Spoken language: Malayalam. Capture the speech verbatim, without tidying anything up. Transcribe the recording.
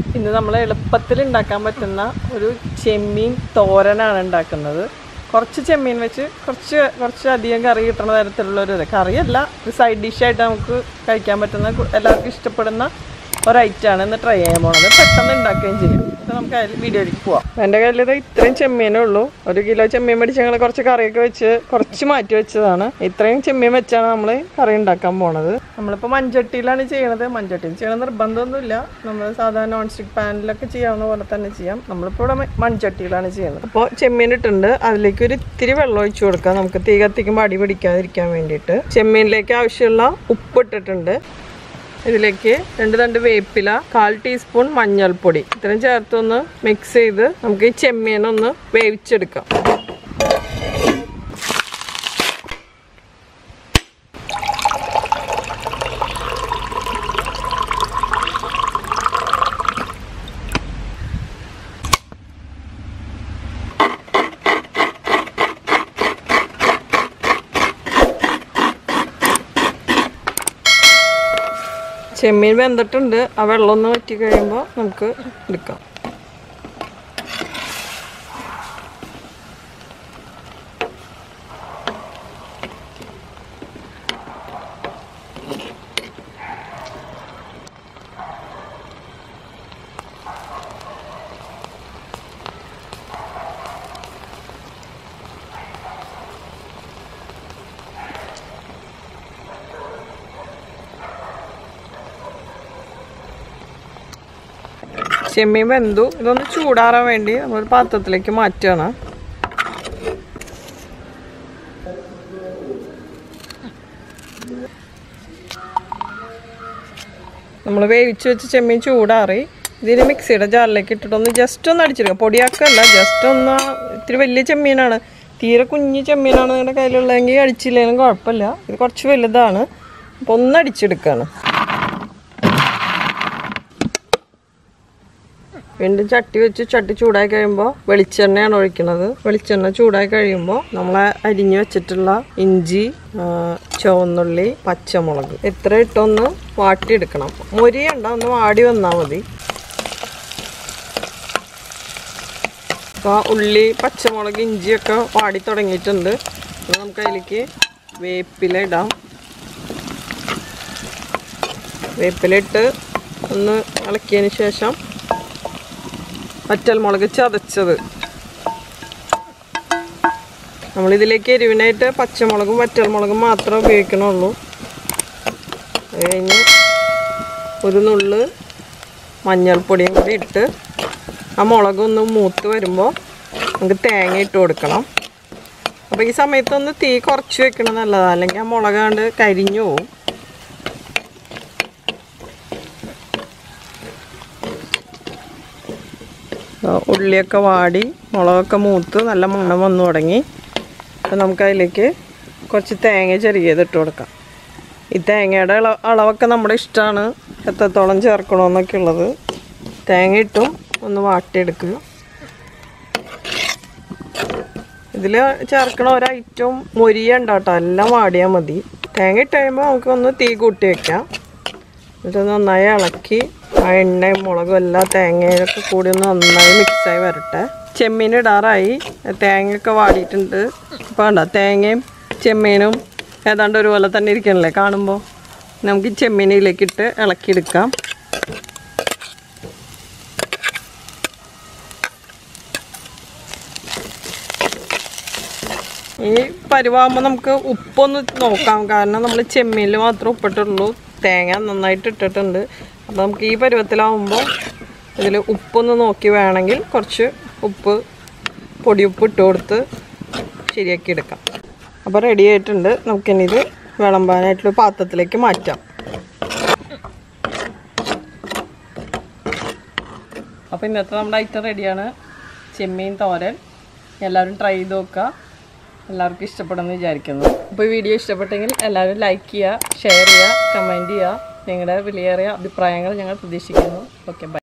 ഇന്ന് നമ്മൾ എളുപ്പത്തിൽ ഉണ്ടാക്കാൻ പറ്റുന്ന ഒരു ചെമ്മീൻ തോരനാണ് ഉണ്ടാക്കുന്നത്. കുറച്ച് ചെമ്മീൻ വെച്ച് കുറച്ച് കുറച്ച് അധികം കറി കിട്ടുന്ന തരത്തിലുള്ള ഒരു കറിയല്ല, ഒരു സൈഡ് ഡിഷായിട്ട് നമുക്ക് കഴിക്കാൻ പറ്റുന്ന എല്ലാവർക്കും ഇഷ്ടപ്പെടുന്ന ഒരു ഐറ്റമാണ് ഇന്ന് ട്രൈ ചെയ്യാൻ പോകുന്നത്. പെട്ടെന്ന് ഉണ്ടാക്കുകയും ചെയ്യും. അപ്പോൾ നമുക്ക് അതിൽ വീഡിയോയിലേക്ക് പോവാം. എൻ്റെ കയ്യിൽ ഇത് ഇത്രയും ചെമ്മീനേ ഉള്ളൂ. ഒരു കിലോ ചെമ്മീൻ മേടിച്ച് ഞങ്ങൾ കുറച്ച് കറിയൊക്കെ വെച്ച് കുറച്ച് മാറ്റി വെച്ചതാണ്. ഇത്രയും ചെമ്മീൻ വെച്ചാണ് നമ്മൾ കറി ഉണ്ടാക്കാൻ പോണത്. നമ്മളിപ്പോൾ മൺചട്ടിയിലാണ് ചെയ്യണത്. മൺചട്ടിയിൽ ചെയ്യണ നിർബന്ധമൊന്നുമില്ല, നമ്മൾ സാധാരണ നോൺ സ്റ്റിക്ക് പാനിലൊക്കെ ചെയ്യാവുന്ന പോലെ തന്നെ ചെയ്യാം. നമ്മളിപ്പോൾ ഇവിടെ മൺചട്ടിയിലാണ് ചെയ്യുന്നത്. അപ്പോൾ ചെമ്മീൻ ഇട്ടുണ്ട്, അതിലേക്ക് ഒരു ഇത്തിരി വെള്ളം ഒഴിച്ചു കൊടുക്കാം, നമുക്ക് തീ കത്തിക്കുമ്പോൾ അടി പിടിക്കാതിരിക്കാൻ വേണ്ടിയിട്ട്. ചെമ്മീനിലേക്ക് ആവശ്യമുള്ള ഉപ്പ് ഇട്ടിട്ടുണ്ട്. ഇതിലേക്ക് രണ്ട് തണ്ട് വേപ്പില, കാൽ ടീസ്പൂൺ മഞ്ഞൾപ്പൊടി ഇത്രയും ചേർത്തൊന്ന് മിക്സ് ചെയ്ത് നമുക്ക് ഈ ചെമ്മീനൊന്ന് വേവിച്ചെടുക്കാം. ചെമ്മീൻ വെന്തിട്ടുണ്ട്, ആ വെള്ളം ഒന്ന് വറ്റി കഴിയുമ്പോൾ നമുക്ക് എടുക്കാം. ചെമ്മീൻ വെന്തു, ഇതൊന്ന് ചൂടാറാൻ വേണ്ടി നമ്മൾ പാത്രത്തിലേക്ക് മാറ്റുകയാണ്. നമ്മൾ വേവിച്ച് വെച്ച് ചെമ്മീൻ ചൂടാറി ഇതിന് മിക്സിയുടെ ജാറിലേക്ക് ഇട്ടിട്ടൊന്ന് ജസ്റ്റ് ഒന്ന് അടിച്ചെടുക്കുക. പൊടിയാക്കല്ല, ജസ്റ്റ് ഒന്ന്. ഇത്തിരി വലിയ ചെമ്മീനാണ്, തീരെ കുഞ്ഞു ചെമ്മീനാണ് നിങ്ങളുടെ കയ്യിലുള്ളതെങ്കിൽ അടിച്ചില്ലെങ്കിലും കുഴപ്പമില്ല. ഇത് കുറച്ച് വലുതാണ്, അപ്പോൾ ഒന്ന് അടിച്ചെടുക്കുകയാണ്. വീണ്ടും ചട്ടി വെച്ച് ചട്ടി ചൂടായി കഴിയുമ്പോൾ വെളിച്ചെണ്ണയാണ് ഒഴിക്കുന്നത്. വെളിച്ചെണ്ണ ചൂടായി കഴിയുമ്പോൾ നമ്മൾ അരിഞ്ഞു വെച്ചിട്ടുള്ള ഇഞ്ചി, ചുവന്നുള്ളി, പച്ചമുളക് ഇത്ര ഇട്ടൊന്ന് വാട്ടിയെടുക്കണം. മൊരിയണ്ട, ഒന്ന് വാടി വന്നാൽ മതി. അപ്പോൾ ഉള്ളി, പച്ചമുളക്, ഇഞ്ചിയൊക്കെ വാടി തുടങ്ങിയിട്ടുണ്ട്. നമുക്ക് അതിലേക്ക് വേപ്പില ഇടാം. വേപ്പില ഇട്ട് ഒന്ന് ഇളക്കിയതിന് ശേഷം വറ്റൽമുളക് ചതച്ചത്. നമ്മളിതിലേക്ക് എരിവിനായിട്ട് പച്ചമുളകും വറ്റൽമുളകും മാത്രമേ ഉപയോഗിക്കണുള്ളൂ. അത് കഴിഞ്ഞ് ഒരു നുള്ള് മഞ്ഞൾപ്പൊടിയും കൂടി ഇട്ട് ആ മുളകൊന്ന് മൂത്ത് വരുമ്പോൾ നമുക്ക് തേങ്ങ ഇട്ട് കൊടുക്കണം. അപ്പോൾ ഈ സമയത്തൊന്ന് തീ കുറച്ച് വെക്കണം നല്ലതാണ്, അല്ലെങ്കിൽ ആ മുളകാണ്ട് കരിഞ്ഞു പോവും. ഉള്ളിയൊക്കെ വാടി മുളകൊക്കെ മൂത്ത് നല്ല മണം വന്നു തുടങ്ങി. അപ്പോൾ നമുക്കതിലേക്ക് കുറച്ച് തേങ്ങ ചെറിയതിട്ട് കൊടുക്കാം. ഈ തേങ്ങയുടെ അള അളവൊക്കെ നമ്മുടെ ഇഷ്ടമാണ്, എത്രത്തോളം ചേർക്കണമെന്നൊക്കെ ഉള്ളത്. തേങ്ങ ഇട്ടും ഒന്ന് വാട്ടിയെടുക്കുക. ഇതിൽ ചേർക്കണ ഒരൈറ്റവും മൊരിയണ്ട കേട്ടോ, എല്ലാം വാടിയാൽ മതി. തേങ്ങ ഇട്ട് കഴിയുമ്പോൾ നമുക്കൊന്ന് തീ കൂട്ടി വയ്ക്കാം. എന്നിട്ട് നന്നായി ഇളക്കി ആ എണ്ണയും മുളകും എല്ലാം തേങ്ങയൊക്കെ കൂടി ഒന്ന് നന്നായി മിക്സായി വരട്ടെ. ചെമ്മീൻ ഇടാറായി, തേങ്ങയൊക്കെ വാടിയിട്ടുണ്ട്. അപ്പോൾ കണ്ടോ, തേങ്ങയും ചെമ്മീനും ഏതാണ്ട് ഒരുപോലെ തന്നെ ഇരിക്കണല്ലേ കാണുമ്പോൾ. നമുക്ക് ഈ ചെമ്മീനിലേക്കിട്ട് ഇളക്കിയെടുക്കാം. ഈ പരുവാകുമ്പോൾ നമുക്ക് ഉപ്പൊന്ന് നോക്കാം, കാരണം നമ്മൾ ചെമ്മീനിൽ മാത്രമേ ഉപ്പിട്ടുള്ളൂ, തേങ്ങ നന്നായിട്ട് ഇട്ടിട്ടുണ്ട്. അപ്പോൾ നമുക്ക് ഈ പരുവത്തിലാവുമ്പോൾ ഇതിൽ ഉപ്പൊന്ന് നോക്കി വേണമെങ്കിൽ കുറച്ച് ഉപ്പ്, പൊടിയുപ്പ് ഇട്ട് കൊടുത്ത് ശരിയാക്കി എടുക്കാം. അപ്പോൾ റെഡി ആയിട്ടുണ്ട്. നമുക്കിനി ഇത് വിളമ്പാനായിട്ടുള്ള പാത്രത്തിലേക്ക് മാറ്റാം. അപ്പോൾ ഇന്നത്തെ നമ്മുടെ ഐറ്റം റെഡിയാണ്, ചെമ്മീൻ തോരൻ. എല്ലാവരും ട്രൈ ചെയ്ത് നോക്കുക, എല്ലാവർക്കും ഇഷ്ടപ്പെടുമെന്ന് വിചാരിക്കുന്നു. അപ്പോൾ ഈ വീഡിയോ ഇഷ്ടപ്പെട്ടെങ്കിൽ എല്ലാവരും ലൈക്ക് ചെയ്യുക, ഷെയർ ചെയ്യുക, കമൻറ്റ് ചെയ്യുക. നിങ്ങളുടെ വിലയേറിയ അഭിപ്രായങ്ങൾ ഞങ്ങൾ പ്രതീക്ഷിക്കുന്നു. Okay, by.